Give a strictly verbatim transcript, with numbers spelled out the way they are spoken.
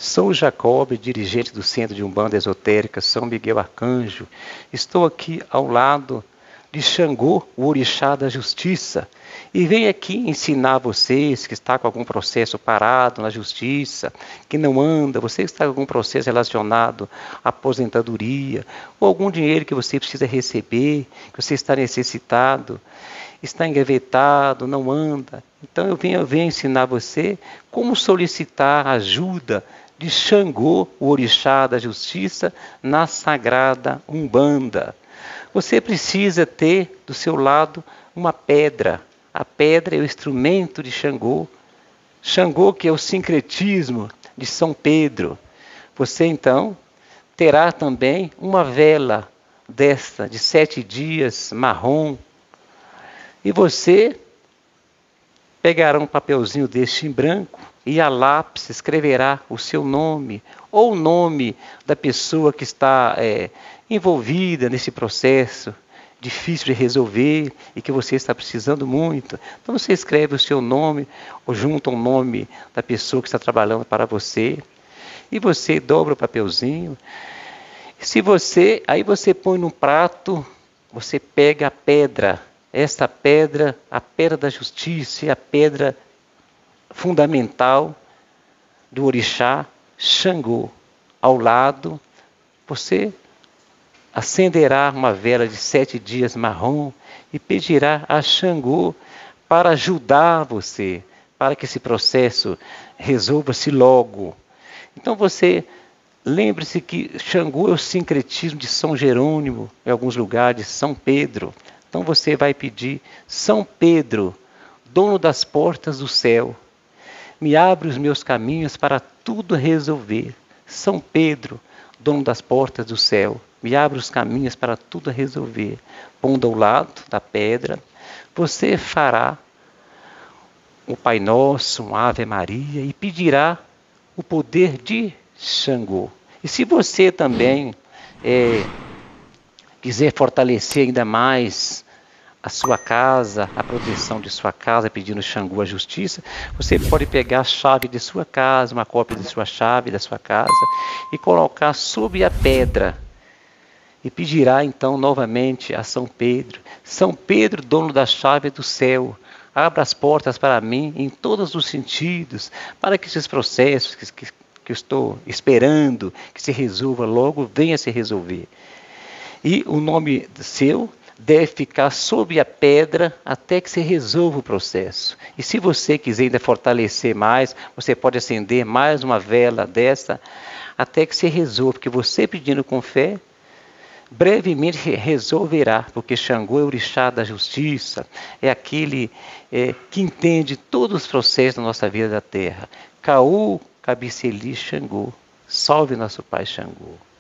Sou Jacob, dirigente do Centro de Umbanda Esotérica São Miguel Arcanjo. Estou aqui ao lado de Xangô, o orixá da justiça, e venho aqui ensinar vocês que está com algum processo parado na justiça, que não anda, você que está com algum processo relacionado à aposentadoria, ou algum dinheiro que você precisa receber, que você está necessitado, está engavetado, não anda. Então eu venho, eu venho ensinar você como solicitar ajuda de Xangô, o orixá da justiça, na sagrada Umbanda. Você precisa ter do seu lado uma pedra. A pedra é o instrumento de Xangô. Xangô, que é o sincretismo de São Pedro. Você então terá também uma vela desta de sete dias marrom. E você pegará um papelzinho deste em branco e a lápis escreverá o seu nome ou o nome da pessoa que está é, envolvida nesse processo difícil de resolver e que você está precisando muito. Então você escreve o seu nome ou junta o nome da pessoa que está trabalhando para você e você dobra o papelzinho. Se você, aí você põe num prato, você pega a pedra. Esta pedra, a pedra da justiça, é a pedra fundamental do orixá Xangô. Ao lado, você acenderá uma vela de sete dias marrom e pedirá a Xangô para ajudar você, para que esse processo resolva-se logo. Então você lembre-se que Xangô é o sincretismo de São Jerônimo, em alguns lugares, São Pedro. Então você vai pedir: São Pedro, dono das portas do céu, me abre os meus caminhos para tudo resolver. São Pedro, dono das portas do céu, me abre os caminhos para tudo resolver. Pondo ao lado da pedra, você fará um Pai Nosso, um Ave Maria e pedirá o poder de Xangô. E se você também é, quiser fortalecer ainda mais a sua casa, a proteção de sua casa, pedindo Xangô a justiça, você pode pegar a chave de sua casa, uma cópia de sua chave da sua casa, e colocar sob a pedra. E pedirá então novamente a São Pedro: São Pedro, dono da chave do céu, abra as portas para mim em todos os sentidos, para que esses processos que, que, que eu estou esperando que se resolva logo, venha se resolver. E o nome seu deve ficar sob a pedra até que se resolva o processo. E se você quiser ainda fortalecer mais, você pode acender mais uma vela dessa até que se resolva, porque você pedindo com fé, brevemente resolverá, porque Xangô é o orixá da justiça, é aquele é, que entende todos os processos da nossa vida da terra. Caú, Cabiceli, Xangô, salve nosso Pai Xangô.